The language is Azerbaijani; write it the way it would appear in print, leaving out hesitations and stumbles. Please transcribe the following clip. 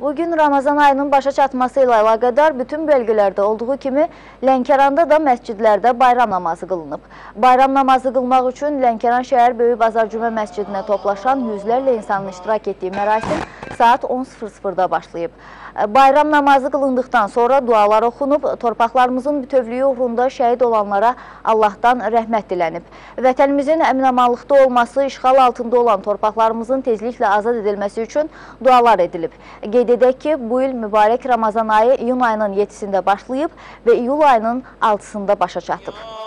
Bugün Ramazan ayının başa çatması ilə əlaqədar bütün bölgələrdə olduğu kimi Lənkəranda da məscidlərdə bayram namazı qılınıb. Bayram namazı qılmaq üçün Lənkəran şəhər Böyük Bazar Cümə məscidinə toplaşan yüzlərlə insanın iştirak etdiyi mərasim saat 10:00-da başlayıb. Bayram namazı qılındıqdan sonra dualar oxunub, torpaqlarımızın bütövlüyü uğrunda şəhid olanlara Allahdan rəhmət dilənib. Vətənimizin əmin-amanlıqda olması, işğal altında olan torpaqlarımızın tezliklə azad edilməsi üçün dualar edilib. Qeyd edək ki, bu il mübarək Ramazan ayı iyun ayının 7-sində başlayıb və iyul ayının 6-sında başa çatıb.